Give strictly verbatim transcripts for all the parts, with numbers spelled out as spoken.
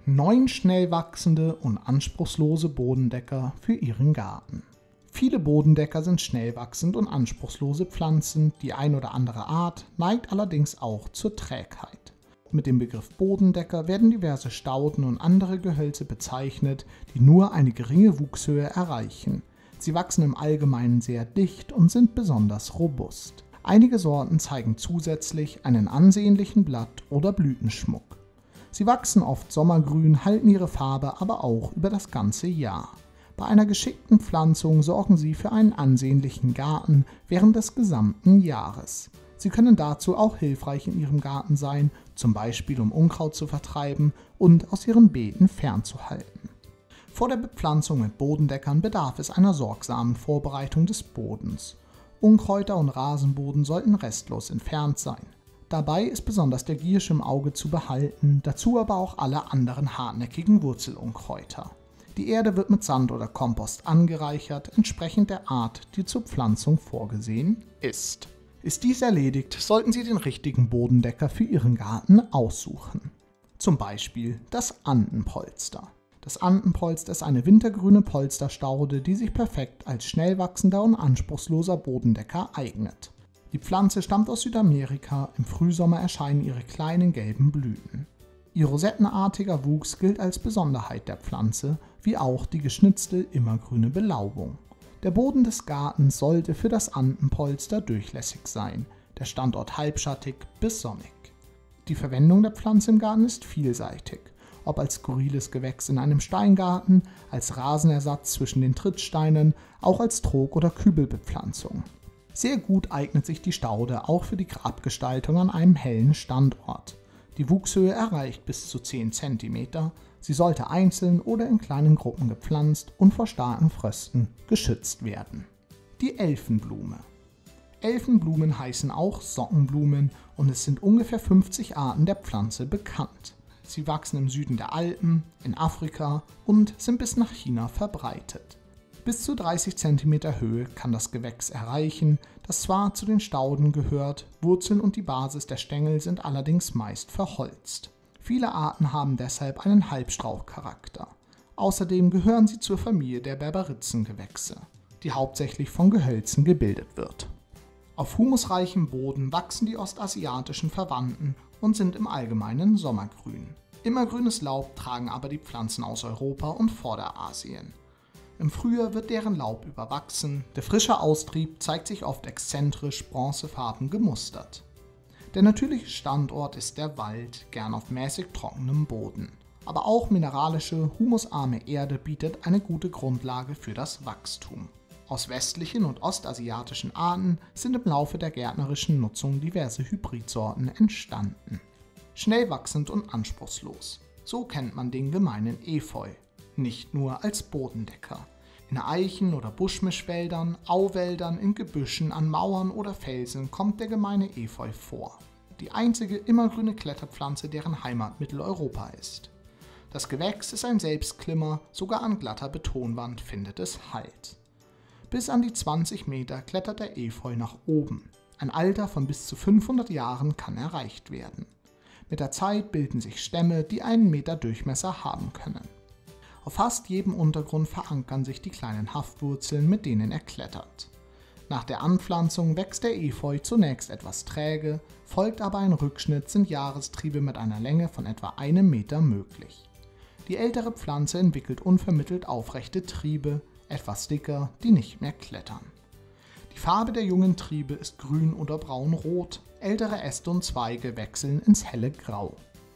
Neun schnell wachsende und anspruchslose Bodendecker für Ihren Garten. Viele Bodendecker sind schnell wachsend und anspruchslose Pflanzen, die ein oder andere Art neigt allerdings auch zur Trägheit. Mit dem Begriff Bodendecker werden diverse Stauden und andere Gehölze bezeichnet, die nur eine geringe Wuchshöhe erreichen. Sie wachsen im Allgemeinen sehr dicht und sind besonders robust. Einige Sorten zeigen zusätzlich einen ansehnlichen Blatt- oder Blütenschmuck. Sie wachsen oft sommergrün, halten ihre Farbe aber auch über das ganze Jahr. Bei einer geschickten Pflanzung sorgen sie für einen ansehnlichen Garten während des gesamten Jahres. Sie können dazu auch hilfreich in Ihrem Garten sein, zum Beispiel um Unkraut zu vertreiben und aus Ihren Beeten fernzuhalten. Vor der Bepflanzung mit Bodendeckern bedarf es einer sorgsamen Vorbereitung des Bodens. Unkräuter und Rasenboden sollten restlos entfernt sein. Dabei ist besonders der Giersch im Auge zu behalten, dazu aber auch alle anderen hartnäckigen Wurzelunkräuter. Die Erde wird mit Sand oder Kompost angereichert, entsprechend der Art, die zur Pflanzung vorgesehen ist. Ist dies erledigt, sollten Sie den richtigen Bodendecker für Ihren Garten aussuchen. Zum Beispiel das Andenpolster. Das Andenpolster ist eine wintergrüne Polsterstaude, die sich perfekt als schnell wachsender und anspruchsloser Bodendecker eignet. Die Pflanze stammt aus Südamerika, im Frühsommer erscheinen ihre kleinen gelben Blüten. Ihr rosettenartiger Wuchs gilt als Besonderheit der Pflanze, wie auch die geschnitzte immergrüne Belaubung. Der Boden des Gartens sollte für das Andenpolster durchlässig sein, der Standort halbschattig bis sonnig. Die Verwendung der Pflanze im Garten ist vielseitig, ob als skurriles Gewächs in einem Steingarten, als Rasenersatz zwischen den Trittsteinen, auch als Trog- oder Kübelbepflanzung. Sehr gut eignet sich die Staude auch für die Grabgestaltung an einem hellen Standort. Die Wuchshöhe erreicht bis zu zehn Zentimeter. Sie sollte einzeln oder in kleinen Gruppen gepflanzt und vor starken Frösten geschützt werden. Die Elfenblume. Elfenblumen heißen auch Sockenblumen und es sind ungefähr fünfzig Arten der Pflanze bekannt. Sie wachsen im Süden der Alpen, in Afrika und sind bis nach China verbreitet. Bis zu dreißig Zentimeter Höhe kann das Gewächs erreichen, das zwar zu den Stauden gehört, Wurzeln und die Basis der Stängel sind allerdings meist verholzt. Viele Arten haben deshalb einen Halbstrauchcharakter. Außerdem gehören sie zur Familie der Berberitzengewächse, die hauptsächlich von Gehölzen gebildet wird. Auf humusreichem Boden wachsen die ostasiatischen Verwandten und sind im Allgemeinen sommergrün. Immergrünes Laub tragen aber die Pflanzen aus Europa und Vorderasien. Im Frühjahr wird deren Laub überwachsen, der frische Austrieb zeigt sich oft exzentrisch bronzefarben gemustert. Der natürliche Standort ist der Wald, gern auf mäßig trockenem Boden. Aber auch mineralische, humusarme Erde bietet eine gute Grundlage für das Wachstum. Aus westlichen und ostasiatischen Arten sind im Laufe der gärtnerischen Nutzung diverse Hybridsorten entstanden. Schnell wachsend und anspruchslos. So kennt man den gemeinen Efeu. Nicht nur als Bodendecker. In Eichen- oder Buschmischwäldern, Auwäldern, in Gebüschen, an Mauern oder Felsen kommt der gemeine Efeu vor. Die einzige immergrüne Kletterpflanze, deren Heimat Mitteleuropa ist. Das Gewächs ist ein Selbstklimmer, sogar an glatter Betonwand findet es Halt. Bis an die zwanzig Meter klettert der Efeu nach oben. Ein Alter von bis zu fünfhundert Jahren kann erreicht werden. Mit der Zeit bilden sich Stämme, die einen Meter Durchmesser haben können. Auf fast jedem Untergrund verankern sich die kleinen Haftwurzeln, mit denen er klettert. Nach der Anpflanzung wächst der Efeu zunächst etwas träge, folgt aber ein Rückschnitt, sind Jahrestriebe mit einer Länge von etwa einem Meter möglich. Die ältere Pflanze entwickelt unvermittelt aufrechte Triebe, etwas dicker, die nicht mehr klettern. Die Farbe der jungen Triebe ist grün oder braunrot, ältere Äste und Zweige wechseln ins helle Grau.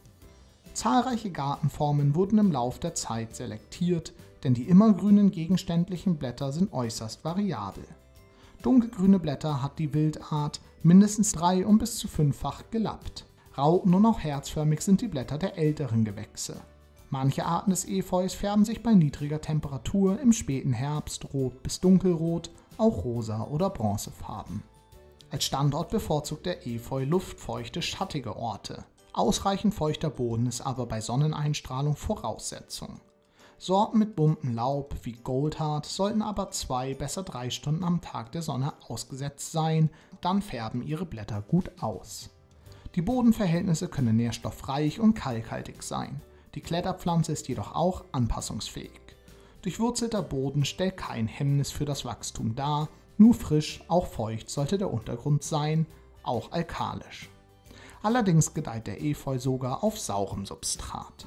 Zahlreiche Gartenformen wurden im Lauf der Zeit selektiert, denn die immergrünen gegenständlichen Blätter sind äußerst variabel. Dunkelgrüne Blätter hat die Wildart mindestens drei- und bis zu fünffach gelappt. Rauten und auch herzförmig sind die Blätter der älteren Gewächse. Manche Arten des Efeus färben sich bei niedriger Temperatur im späten Herbst rot bis dunkelrot, auch rosa oder bronzefarben. Als Standort bevorzugt der Efeu luftfeuchte, schattige Orte. Ausreichend feuchter Boden ist aber bei Sonneneinstrahlung Voraussetzung. Sorten mit buntem Laub wie Goldheart sollten aber zwei, besser drei Stunden am Tag der Sonne ausgesetzt sein, dann färben ihre Blätter gut aus. Die Bodenverhältnisse können nährstoffreich und kalkhaltig sein. Die Die Kletterpflanze ist jedoch auch anpassungsfähig. Durchwurzelter Boden stellt kein Hemmnis für das Wachstum dar, nur frisch, auch feucht sollte der Untergrund sein, auch alkalisch. Allerdings gedeiht der Efeu sogar auf saurem Substrat.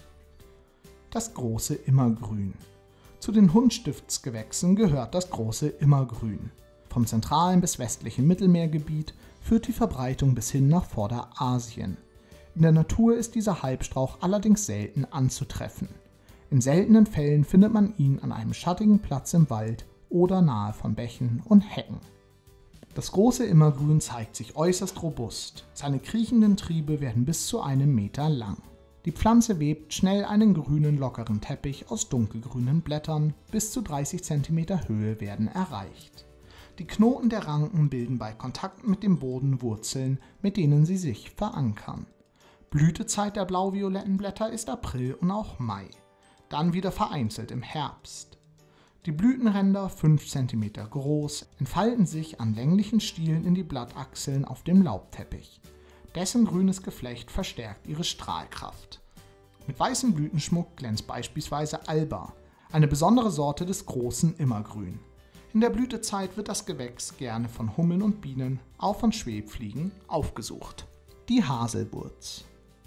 Das große Immergrün. Zu den Hundstiftsgewächsen gehört das große Immergrün. Vom zentralen bis westlichen Mittelmeergebiet führt die Verbreitung bis hin nach Vorderasien. In der Natur ist dieser Halbstrauch allerdings selten anzutreffen. In seltenen Fällen findet man ihn an einem schattigen Platz im Wald oder nahe von Bächen und Hecken. Das große Immergrün zeigt sich äußerst robust. Seine kriechenden Triebe werden bis zu einem Meter lang. Die Pflanze webt schnell einen grünen, lockeren Teppich aus dunkelgrünen Blättern, bis zu dreißig Zentimeter Höhe werden erreicht. Die Knoten der Ranken bilden bei Kontakt mit dem Boden Wurzeln, mit denen sie sich verankern. Blütezeit der blau-violetten Blätter ist April und auch Mai, dann wieder vereinzelt im Herbst. Die Blütenränder, fünf Zentimeter groß, entfalten sich an länglichen Stielen in die Blattachseln auf dem Laubteppich. Dessen grünes Geflecht verstärkt ihre Strahlkraft. Mit weißem Blütenschmuck glänzt beispielsweise Alba, eine besondere Sorte des großen Immergrün. In der Blütezeit wird das Gewächs gerne von Hummeln und Bienen, auch von Schwebfliegen, aufgesucht. Die Haselwurz.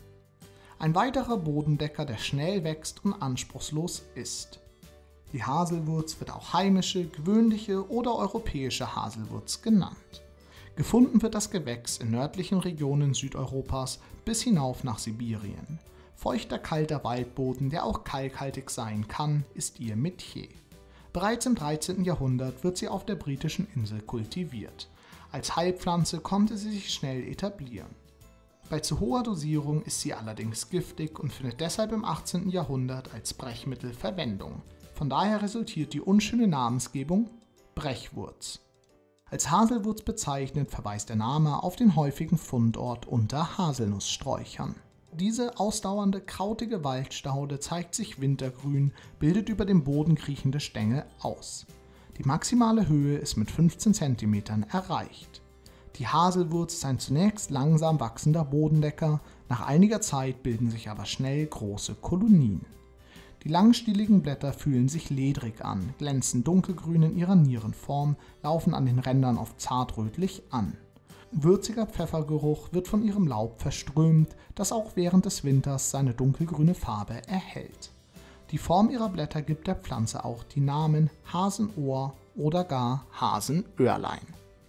Ein weiterer Bodendecker, der schnell wächst und anspruchslos ist. Die Haselwurz wird auch heimische, gewöhnliche oder europäische Haselwurz genannt. Gefunden wird das Gewächs in nördlichen Regionen Südeuropas bis hinauf nach Sibirien. Feuchter, kalter Waldboden, der auch kalkhaltig sein kann, ist ihr Metier. Bereits im dreizehnten Jahrhundert wird sie auf der britischen Insel kultiviert. Als Heilpflanze konnte sie sich schnell etablieren. Bei zu hoher Dosierung ist sie allerdings giftig und findet deshalb im achtzehnten Jahrhundert als Brechmittel Verwendung. Von daher resultiert die unschöne Namensgebung Brechwurz. Als Haselwurz bezeichnet, verweist der Name auf den häufigen Fundort unter Haselnusssträuchern. Diese ausdauernde, krautige Waldstaude zeigt sich wintergrün, bildet über dem Boden kriechende Stängel aus. Die maximale Höhe ist mit fünfzehn Zentimetern erreicht. Die Haselwurz ist ein zunächst langsam wachsender Bodendecker, nach einiger Zeit bilden sich aber schnell große Kolonien. Die langstieligen Blätter fühlen sich ledrig an, glänzen dunkelgrün in ihrer Nierenform, laufen an den Rändern oft zartrötlich an. Würziger Pfeffergeruch wird von ihrem Laub verströmt, das auch während des Winters seine dunkelgrüne Farbe erhält. Die Form ihrer Blätter gibt der Pflanze auch die Namen Hasenohr oder gar Hasenöhrlein.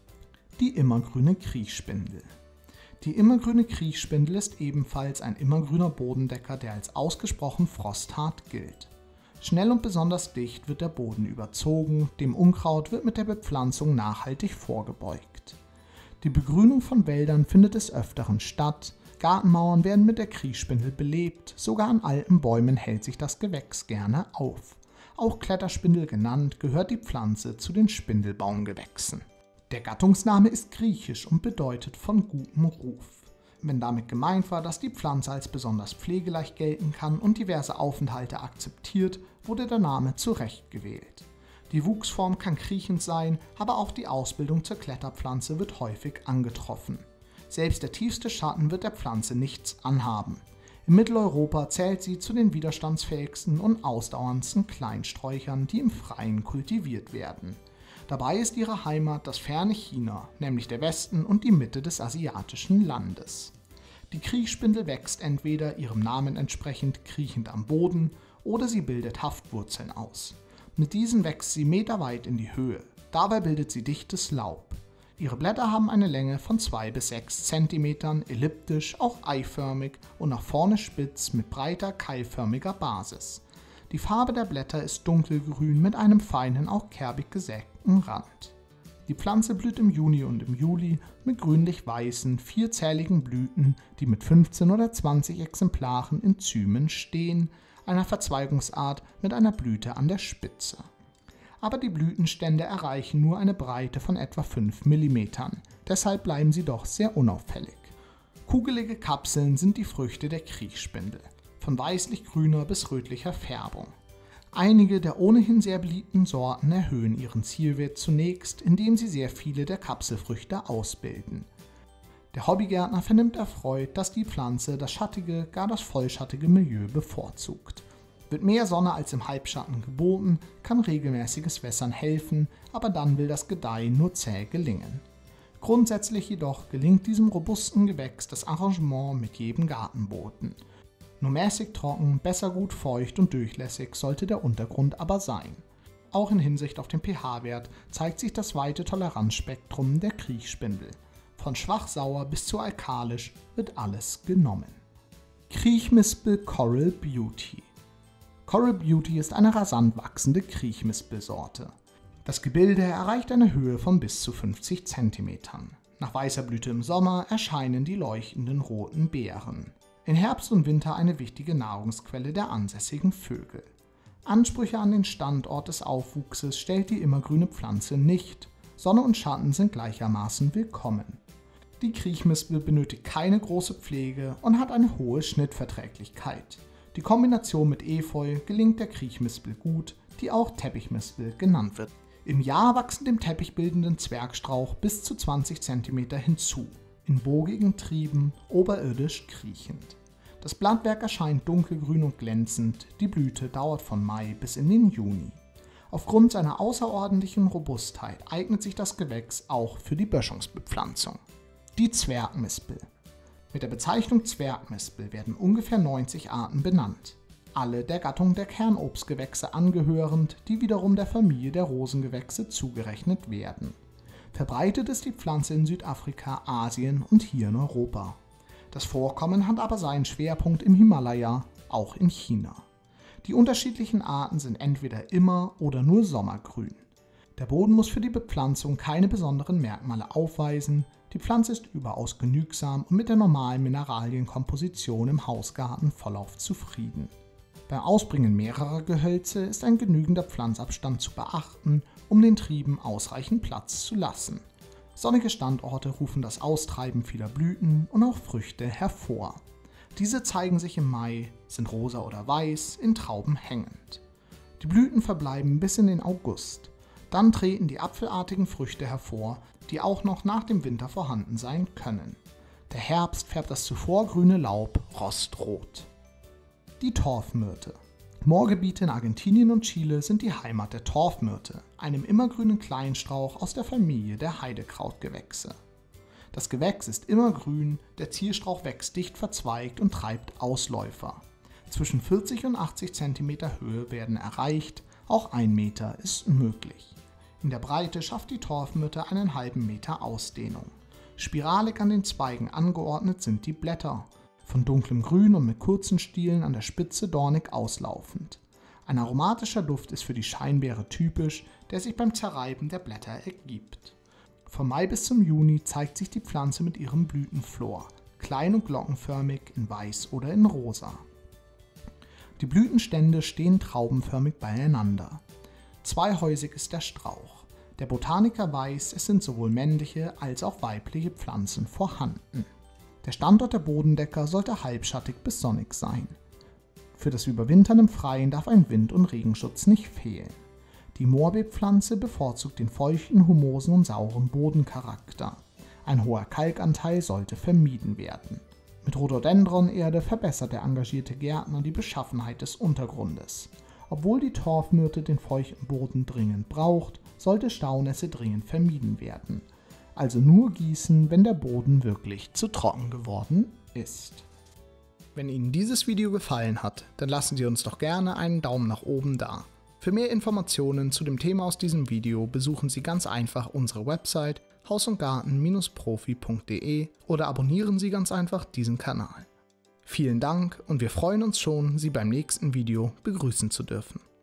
Die immergrüne Kriechspindel. Die immergrüne Kriechspindel ist ebenfalls ein immergrüner Bodendecker, der als ausgesprochen frosthart gilt. Schnell und besonders dicht wird der Boden überzogen, dem Unkraut wird mit der Bepflanzung nachhaltig vorgebeugt. Die Begrünung von Wäldern findet des Öfteren statt, Gartenmauern werden mit der Kriechspindel belebt, sogar an alten Bäumen hält sich das Gewächs gerne auf. Auch Kletterspindel genannt, gehört die Pflanze zu den Spindelbaumgewächsen. Der Gattungsname ist griechisch und bedeutet von gutem Ruf. Wenn damit gemeint war, dass die Pflanze als besonders pflegeleicht gelten kann und diverse Aufenthalte akzeptiert, wurde der Name zurecht gewählt. Die Wuchsform kann kriechend sein, aber auch die Ausbildung zur Kletterpflanze wird häufig angetroffen. Selbst der tiefste Schatten wird der Pflanze nichts anhaben. In Mitteleuropa zählt sie zu den widerstandsfähigsten und ausdauerndsten Kleinsträuchern, die im Freien kultiviert werden. Dabei ist ihre Heimat das ferne China, nämlich der Westen und die Mitte des asiatischen Landes. Die Kriechspindel wächst entweder ihrem Namen entsprechend kriechend am Boden oder sie bildet Haftwurzeln aus. Mit diesen wächst sie meterweit in die Höhe. Dabei bildet sie dichtes Laub. Ihre Blätter haben eine Länge von zwei bis sechs Zentimetern, elliptisch, auch eiförmig und nach vorne spitz mit breiter, keilförmiger Basis. Die Farbe der Blätter ist dunkelgrün mit einem feinen, auch kerbig gesägten Rand. Die Pflanze blüht im Juni und im Juli mit grünlich-weißen, vierzähligen Blüten, die mit fünfzehn oder zwanzig Exemplaren in Zymen stehen, einer Verzweigungsart mit einer Blüte an der Spitze. Aber die Blütenstände erreichen nur eine Breite von etwa fünf Millimeter, deshalb bleiben sie doch sehr unauffällig. Kugelige Kapseln sind die Früchte der Kriechspindel, von weißlich-grüner bis rötlicher Färbung. Einige der ohnehin sehr beliebten Sorten erhöhen ihren Zielwert zunächst, indem sie sehr viele der Kapselfrüchte ausbilden. Der Hobbygärtner vernimmt erfreut, dass die Pflanze das schattige, gar das vollschattige Milieu bevorzugt. Wird mehr Sonne als im Halbschatten geboten, kann regelmäßiges Wässern helfen, aber dann will das Gedeihen nur zäh gelingen. Grundsätzlich jedoch gelingt diesem robusten Gewächs das Arrangement mit jedem Gartenboden. Nur mäßig trocken, besser gut feucht und durchlässig sollte der Untergrund aber sein. Auch in Hinsicht auf den pH-Wert zeigt sich das weite Toleranzspektrum der Kriechspindel. Von schwach sauer bis zu alkalisch wird alles genommen. Kriechmispel Coral Beauty. Coral Beauty ist eine rasant wachsende Kriechmispelsorte. Das Gebilde erreicht eine Höhe von bis zu fünfzig Zentimetern. Nach weißer Blüte im Sommer erscheinen die leuchtenden roten Beeren. In Herbst und Winter eine wichtige Nahrungsquelle der ansässigen Vögel. Ansprüche an den Standort des Aufwuchses stellt die immergrüne Pflanze nicht. Sonne und Schatten sind gleichermaßen willkommen. Die Kriechmispel benötigt keine große Pflege und hat eine hohe Schnittverträglichkeit. Die Kombination mit Efeu gelingt der Kriechmispel gut, die auch Teppichmispel genannt wird. Im Jahr wachsen dem teppichbildenden Zwergstrauch bis zu zwanzig Zentimeter hinzu, in bogigen Trieben, oberirdisch kriechend. Das Blattwerk erscheint dunkelgrün und glänzend, die Blüte dauert von Mai bis in den Juni. Aufgrund seiner außerordentlichen Robustheit eignet sich das Gewächs auch für die Böschungsbepflanzung. Die Zwergmispel. Mit der Bezeichnung Zwergmispel werden ungefähr neunzig Arten benannt, alle der Gattung der Kernobstgewächse angehörend, die wiederum der Familie der Rosengewächse zugerechnet werden. Verbreitet ist die Pflanze in Südafrika, Asien und hier in Europa. Das Vorkommen hat aber seinen Schwerpunkt im Himalaya, auch in China. Die unterschiedlichen Arten sind entweder immer oder nur sommergrün. Der Boden muss für die Bepflanzung keine besonderen Merkmale aufweisen, die Pflanze ist überaus genügsam und mit der normalen Mineralienkomposition im Hausgarten vollauf zufrieden. Beim Ausbringen mehrerer Gehölze ist ein genügender Pflanzabstand zu beachten, um den Trieben ausreichend Platz zu lassen. Sonnige Standorte rufen das Austreiben vieler Blüten und auch Früchte hervor. Diese zeigen sich im Mai, sind rosa oder weiß, in Trauben hängend. Die Blüten verbleiben bis in den August. Dann treten die apfelartigen Früchte hervor, die auch noch nach dem Winter vorhanden sein können. Der Herbst färbt das zuvor grüne Laub rostrot. Die Torfmyrte. Moorgebiete in Argentinien und Chile sind die Heimat der Torfmyrte, einem immergrünen Kleinstrauch aus der Familie der Heidekrautgewächse. Das Gewächs ist immergrün, der Zierstrauch wächst dicht verzweigt und treibt Ausläufer. Zwischen vierzig und achtzig Zentimeter Höhe werden erreicht, auch ein Meter ist möglich. In der Breite schafft die Torfmyrte einen halben Meter Ausdehnung. Spiralig an den Zweigen angeordnet sind die Blätter, von dunklem Grün und mit kurzen Stielen an der Spitze dornig auslaufend. Ein aromatischer Duft ist für die Scheinbeere typisch, der sich beim Zerreiben der Blätter ergibt. Von Mai bis zum Juni zeigt sich die Pflanze mit ihrem Blütenflor, klein und glockenförmig in weiß oder in rosa. Die Blütenstände stehen traubenförmig beieinander. Zweihäusig ist der Strauch. Der Botaniker weiß, es sind sowohl männliche als auch weibliche Pflanzen vorhanden. Der Standort der Bodendecker sollte halbschattig bis sonnig sein. Für das Überwintern im Freien darf ein Wind- und Regenschutz nicht fehlen. Die Moorbeetpflanze bevorzugt den feuchten, humosen und sauren Bodencharakter. Ein hoher Kalkanteil sollte vermieden werden. Mit Rhododendronerde verbessert der engagierte Gärtner die Beschaffenheit des Untergrundes. Obwohl die Torfmyrte den feuchten Boden dringend braucht, sollte Staunässe dringend vermieden werden. Also nur gießen, wenn der Boden wirklich zu trocken geworden ist. Wenn Ihnen dieses Video gefallen hat, dann lassen Sie uns doch gerne einen Daumen nach oben da. Für mehr Informationen zu dem Thema aus diesem Video besuchen Sie ganz einfach unsere Website haus und garten Bindestrich profi punkt de oder abonnieren Sie ganz einfach diesen Kanal. Vielen Dank und wir freuen uns schon, Sie beim nächsten Video begrüßen zu dürfen.